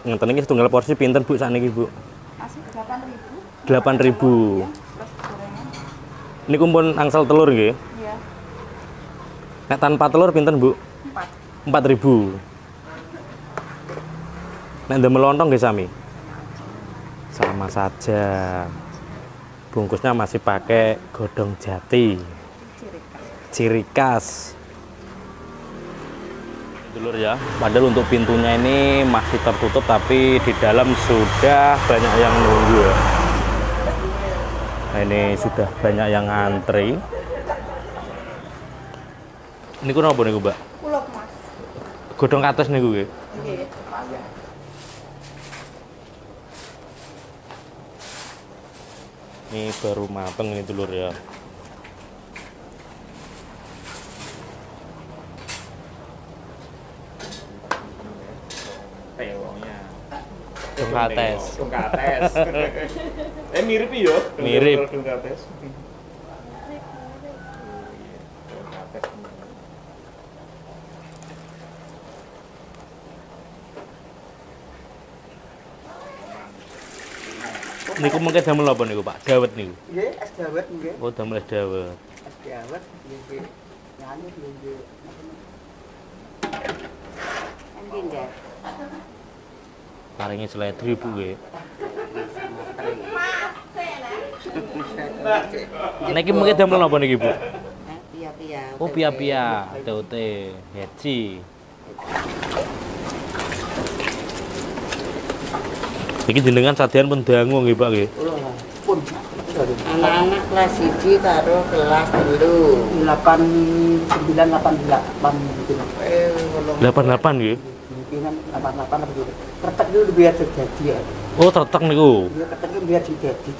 Ngeten iki setunggal porsi pinten Bu sakniki Bu? Masih 8.000. 8.000. Ya, plus gorengan. Niku pun angsal telur nggih. Iya. Nek tanpa telur pinten Bu? 4. 4.000. Nek ndemel lontong nggih sami? Sama saja. Bungkusnya masih pakai godong jati. Ciri khas. Dulur ya, padahal untuk pintunya ini masih tertutup tapi di dalam sudah banyak yang nunggu ya. Nah, ini sudah banyak yang ngantri. Ini ku napa niku, Mbak? Kulok Mas. Godhong kates niku nggih. Nggih. Ini baru mateng ini dulur ya. Dongkates. Dongkates. Mirip yo. Mirip. Dongkates. Niku mungkin damel apa niku, Pak? Dawet niku. Nggih, es dawet nggih. Oh, damel es dawet. Es dawet nggih. Nyanyi nggih. Endi ndak? Paringi seledri Bu nggih. Niki mungkin damel apa niki, Bu? Pia-pia. Oh, pia-pia, TOT, heci. Iki jenengan sadean pun dangu nggih, Pak nggih. Pun Anak-anak kelas 1 karo kelas 3. 89 88 gitu. 88 nggih. Mungkinan 88 apa gitu. Kretek itu biar terjadi ya. Oh, tetek niku. Dia kretek itu biar terjadi.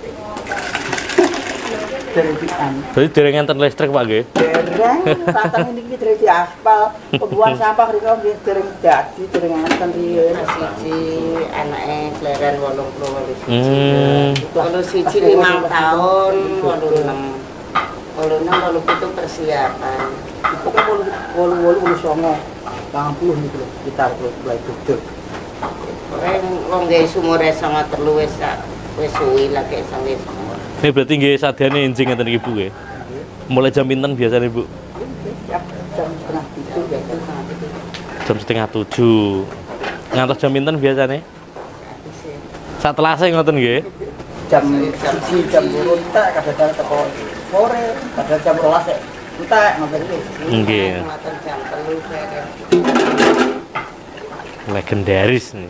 Dari pian. Berarti dereng enten listrik, Pak nggih. Dereng tatang ini dari di aspal. Pembuang sampah rika dia dereng jadi dereng enten riyen. Siji anake kleran 88. Hmm. 81 5 tahun, 86. 86 87 persiapan. Itu kan wolu songo. 80 niku lho, sekitar mulai duduk. Wong gawe sumure 93 wis suwi lah kek sampe sumur. Ini berarti nggih sadeane enjing ngeten iki Bu nggih. Mulai jam pinten biasanya Bu? Siap jam setengah 7 biasa. Jam setengah 7. Ngantos jam pinten biasanya? Sak telase ngoten nggih. Jam 1 jam 2 tak kadang teko sore, kadang jam 12 sik. Entek ngoten iki. Nggih. Ngoten jam 3 sore. Legendaris nih.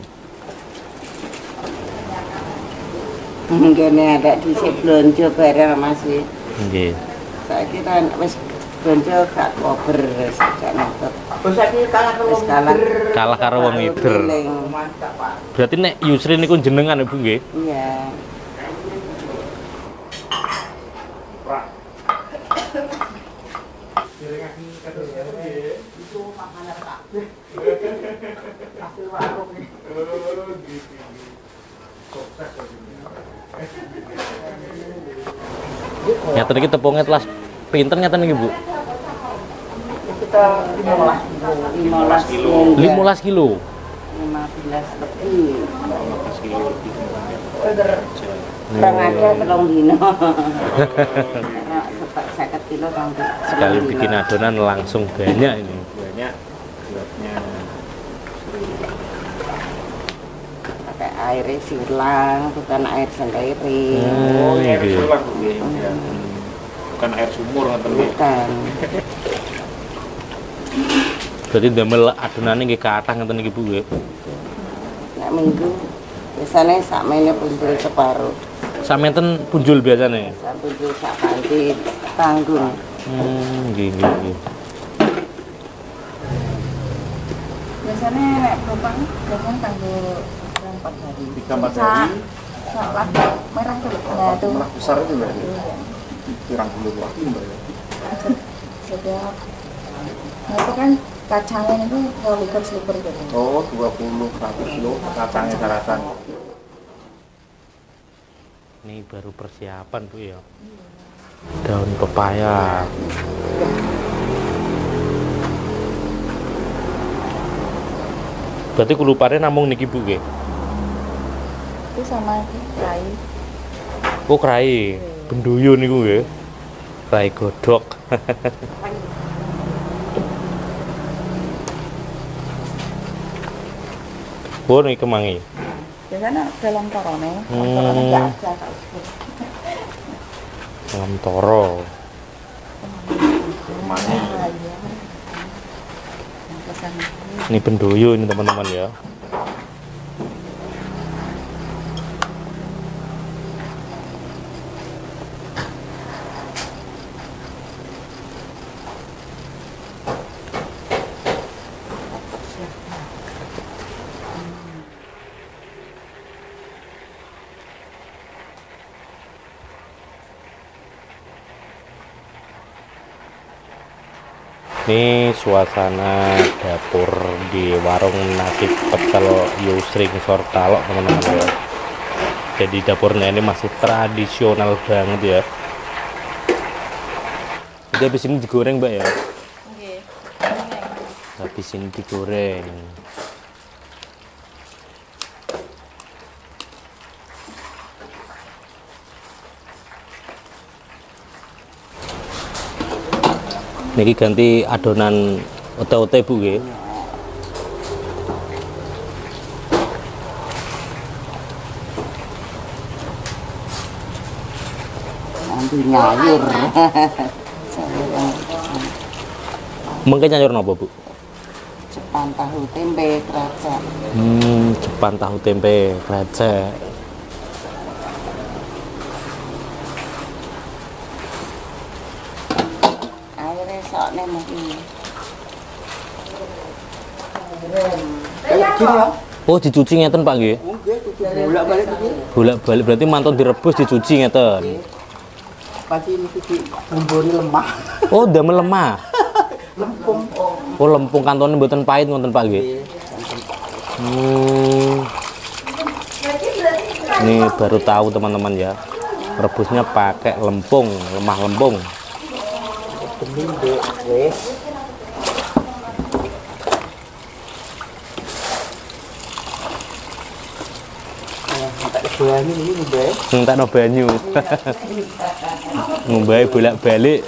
Ngene ada dhisik blonjo bareng Mas iki. Nggih. Saiki kan wis blonjo gak kober wis gak nonton. Terus saiki kalah Wis kalah. Kalah karo wong mider. mantap, Pak. Berarti nek Yusri niku jenengan Ibu nggih. Iya. Itu makanan kabeh. Hasil warung iki. Nyata iki tepungnya telas pinten ngeten iki Bu? Kita 15 kilo. 15 kilo. 15 lebih. 15 kilo lebih. Kurang ada telung dino. 50 kilo kan. Sekali bikin adonan langsung banyak ini. Banyak buatnya. Pakai air silang, bukan air sendiri. Oh, air nggih. pulang nggih. Ya. Bukan air sumur ngoten nggih. Bukan. Berarti damel adonane nggih kathah ngeten iki Bu nggih. Nek minggu biasanya sakmene punjul separuh. Samenten punjul biasane. Sak punjul sak panti tanggung. Nggih nggih nggih. Biasanya nek propang biasanya tanggal 4 hari. 3-4 hari. Salah merah tuh. Nah, itu. Merah besar itu berarti. Kurang dulu waktu Mbak ya. Setiap nah itu kan kacangnya itu kalau liker-sliker gitu. Oh, 20 kilo kacangnya daratan. Ini baru persiapan Bu ya. Daun pepaya. Berarti kulupane namung niki Bu nggih. sama kai. Oh, krai. Benduyo niku nggih. Krai godhog. Oh, niki kemangi. Biasanya dalam torone, torone nggak ada kalau Dalam toro. iya. Yang kesana. Ini bendoyo ini teman-teman ya. Ini suasana dapur di warung nasi pecel Yusri Ngisor Talok teman-teman ya. Jadi dapurnya ini masih tradisional banget ya. Jadi habis ini digoreng mbak ya. Oke. Habis ini digoreng. Niki ganti adonan ote-ote bu nggih. Nanti nyayur. Mengke nyayur napa bu? Jepan tahu tempe krecek. Jepan tahu tempe krecek. Akhirnya sokne mesti. Kayak gini ya. Oh dicuci ngeten pak nggih? Nggih, kudu bolak-balik iki. Bolak-balik berarti mantun direbus dicuci ngeten. Pasti ini iki bumbune lemah. Oh damel lemah. Lempung. Oh lempung kantone mboten pahit ngoten pak nggih. Ini baru tahu teman-teman ya. Rebusnya pakai lempung, lemah lempung. Bening dek wis. Tak keduanya ini Mbak. Entak no banyu. Ngombahe bolak-balik.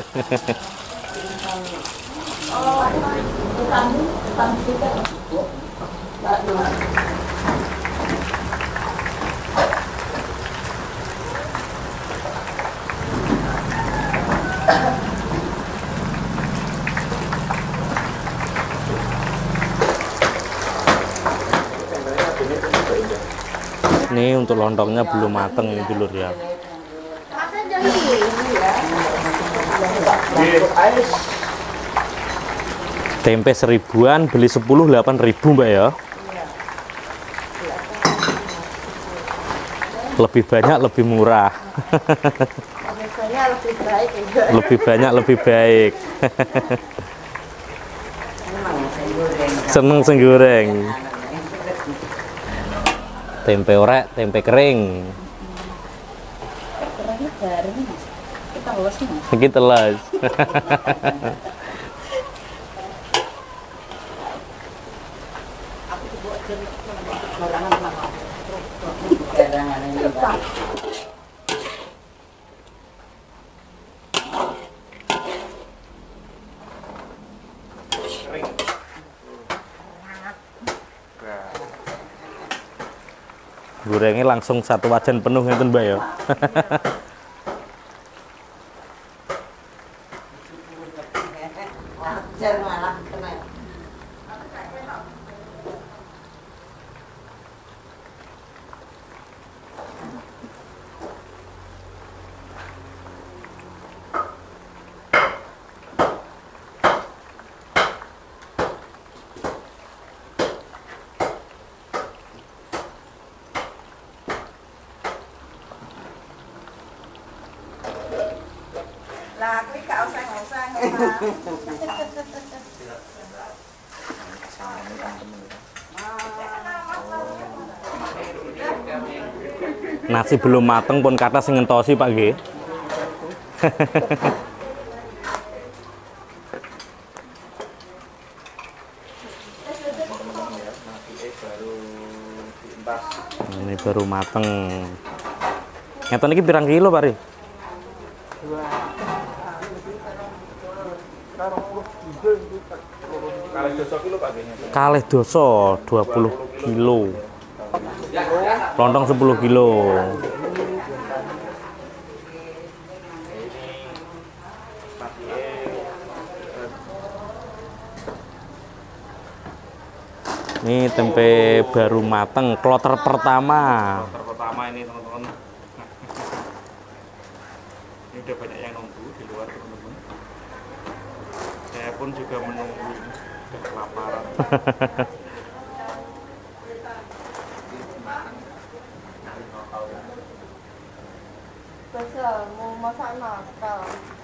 Ini untuk lontongnya belum mateng ini dulur ya. Tempe 1000-an beli 10 8.000 mbak ya. Lebih banyak lebih murah. Lebih banyak lebih baik. Seneng sing goreng. Tempe orek, tempe kering. Kerennya baru mas. Kita los mas. Iki telas. Gorengnya langsung satu wajan penuh ngeten mbak ya. Wajar malah kena. Lah, aku gak usah. Nasi belum mateng pun kata sing ngentosi Pak nggih. Ini baru mateng. Ngeten iki pirang kilo, Pak Ri? 20 kilo. Lontong 10 kilo. Ini tempe baru mateng, kloter pertama. Pertama ini teman-teman. Ini udah banyak yang nunggu di luar teman-teman. Saya pun juga menunggu ini, udah kelaparan. Besar, mau masak nakal.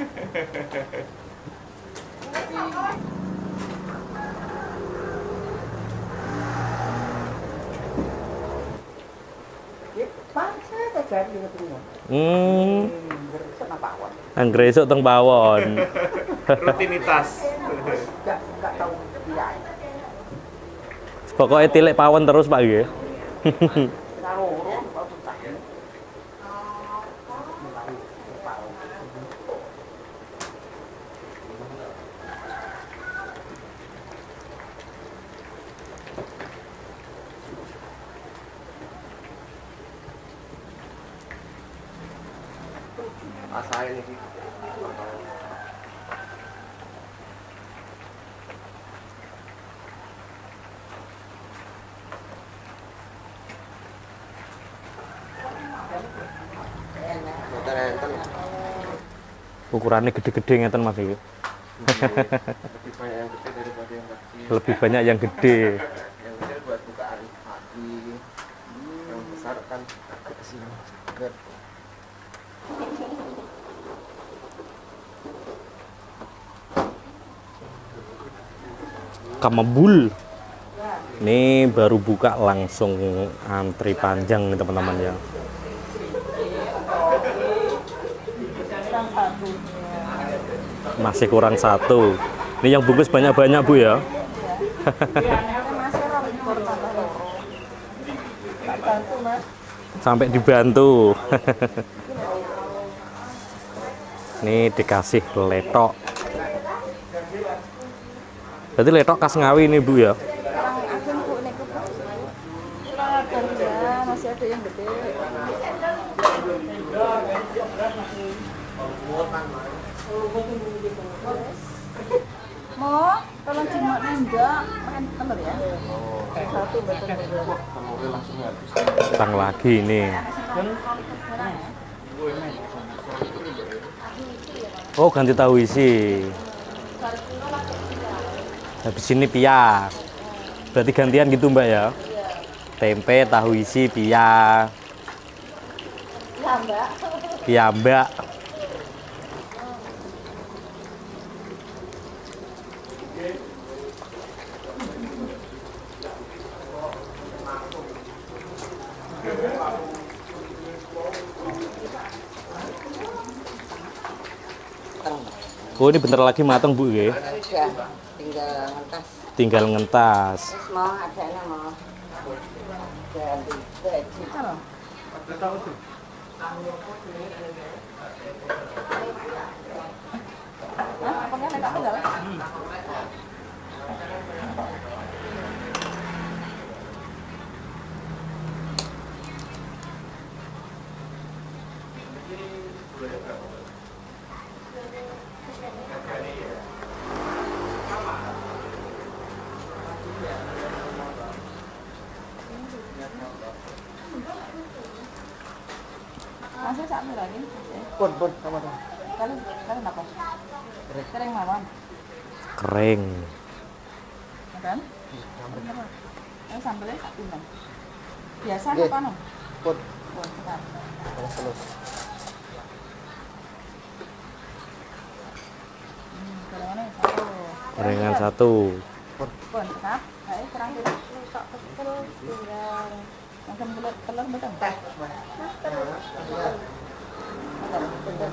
Pancet aja di rumah. Kenapa awak? Anggrek esuk teng pawon. Rutinitas. Enggak tahu dia. Pokoknya tilik pawon terus, Pak nggih. Kalau baru tak. Asain ini. Ukurannya gede-gede ngeten Mas iki. Lebih banyak yang gede daripada yang kecil. Lebih banyak yang gede. Yang kecil buat bukaan hati. Yang besar kan agak kesini. Kamebul. Ini baru buka langsung antri panjang nih teman-teman ya. Masih kurang satu. Ini yang bungkus banyak-banyak Bu ya. Sampai dibantu. Ini dikasih letok. Berarti letok khas Ngawi ini Bu ya. Masih ada yang gede. Mau tolong cuma enggak makan telur ya. Satu betul. Datang lagi ini. Oh, ganti tahu isi. Habis ini pia. Berarti gantian gitu Mbak ya. Tempe, tahu isi, pia. Ya, Mbak. Pia Mbak. Oh, ini bentar lagi matang Bu ya. Sudah, tinggal ngentas. Tinggal ngentas. Terus mau adanya mau ganti gaji. Apa kan enggak enggak? Masih satu lagi. Pun sama dong. Kalian apa? Kering mawon. Kering. Kan? Sambelnya satu bang. Biasa Nggih. apa no? Pun. Pun, bentar. Terus. Gorengannya satu. Gorengan satu. Pun, tetap. Kayak kurang dulu. Tak kecil, tinggal. Makan telur betul. Betul.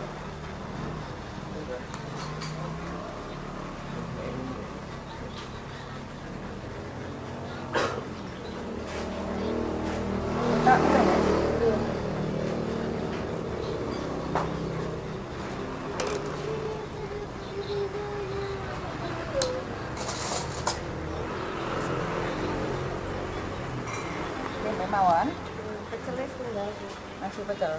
Tak, mawon. Pecelnya tunggal. Nasi pecel.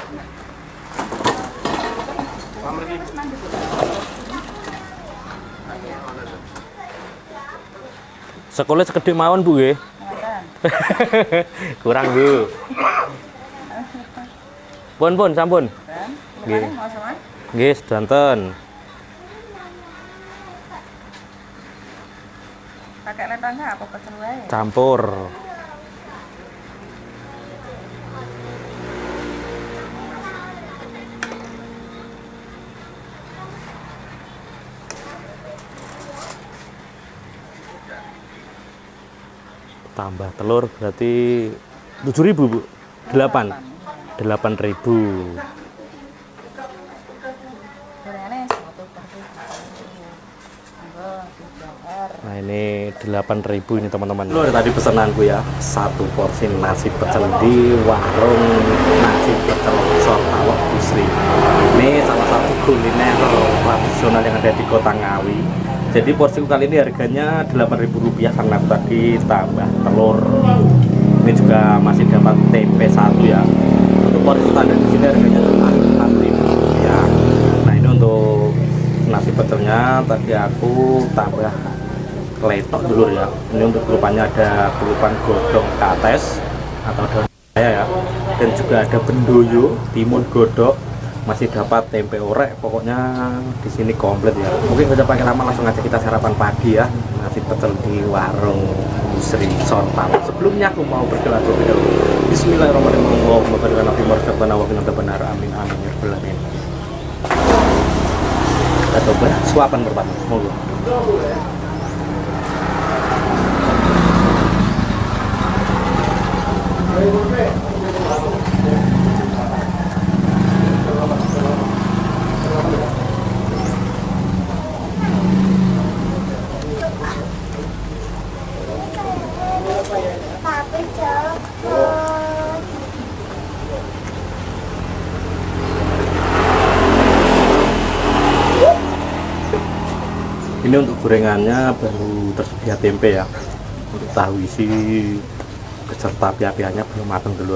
Sekolah segede mawon Bu nggih. Kurang Bu. Pun sampun. Nggih. Nggih, sedanten. Pakai lentang apa pecel wae? Campur. Tambah telur berarti 7.000 Bu. 8.000. Gorengannya satu per Nah ini 8.000 ini teman-teman. Lo tadi pesananku ya, satu porsi nasi pecel di warung nasi pecel Sortawok Busri. Ini salah satu kuliner tradisional yang ada di Kota Ngawi. Jadi porsiku kali ini harganya Rp8.000 karena tadi tambah telur. Ini juga masih dapat tempe satu ya. Untuk porsi standar di sini harganya Rp6.000. Nah ini untuk nasi pecelnya tadi aku tambah letok dulu ya. Ini untuk kelupannya ada kelupan godong kates atau daun ya, dan juga ada bendoyo, timun godok, masih dapat tempe orek. Pokoknya di sini komplit ya. Mungkin udah pakai lama, langsung aja kita sarapan pagi ya, nasi pecel di warung Busri Sortawok. Sebelumnya aku mau berdoa terlebih dahulu. Bismillahirrahmanirrahim. Allahumma barik lana fi marzaqtana wa qina adzabannar. Amin amin ya rabbal alamin. Kita coba suapan pertama. Monggo. Ini untuk gorengannya baru tersedia tempe ya. Untuk tahu isi beserta pia-pianya belum matang dulu.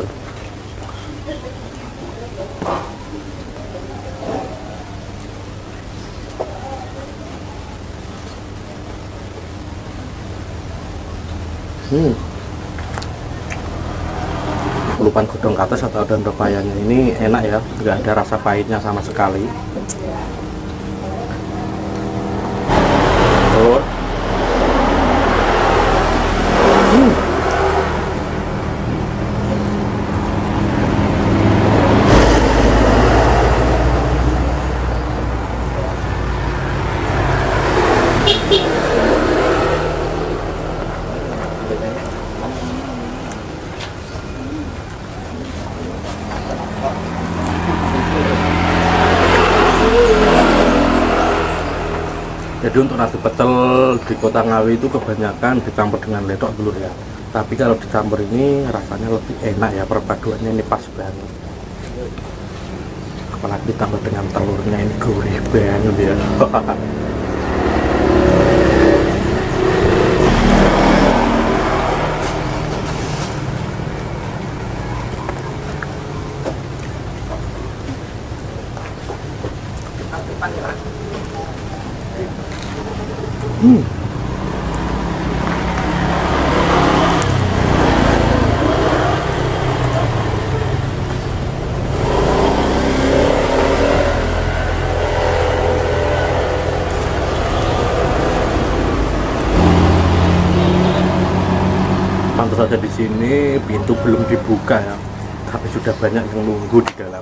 Kelupan godong kates atau daun pepayanya ini enak ya, nggak ada rasa pahitnya sama sekali. Telur. Jadi untuk nasi pecel di Kota Ngawi itu kebanyakan dicampur dengan ledok dulu ya. Tapi kalau dicampur ini rasanya lebih enak ya, perpaduannya ini pas banget. Apalagi ditambah dengan telurnya ini gurih banget ya. Pantas saja di sini pintu belum dibuka ya, tapi sudah banyak yang nunggu di dalam.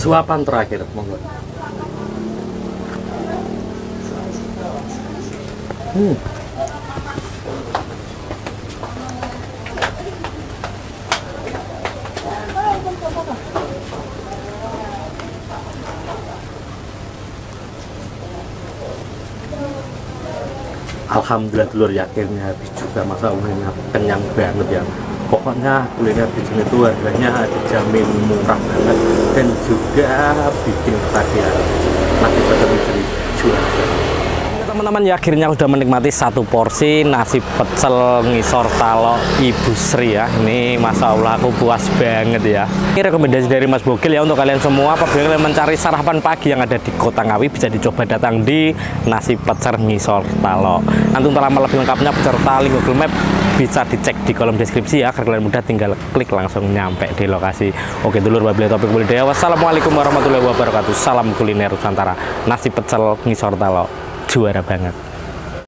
Suapan terakhir, monggo. Alhamdulillah dulur, yakinnya habis juga, masa umumnya kenyang banget ya. Pokoknya kuliner di sini tuh harganya dijamin murah banget dan juga bikin ketagihan. Nasi pecel Misteri juara. Teman-teman ya, akhirnya udah menikmati satu porsi nasi pecel ngisor talok Ibu Sri ya. Ini masya Allah aku puas banget ya. Ini rekomendasi dari Mas Bogil ya untuk kalian semua. Apabila kalian mencari sarapan pagi yang ada di Kota Ngawi, bisa dicoba datang di nasi pecel ngisor talok. Nanti untuk alamat lebih lengkapnya beserta link Google Map bisa dicek di kolom deskripsi ya, agar kalian mudah tinggal klik langsung nyampe di lokasi. Oke dulur, wabillahi taufiq wal hidayah. Wassalamualaikum warahmatullahi wabarakatuh. Salam kuliner Nusantara. Nasi pecel ngisor talok juara banget.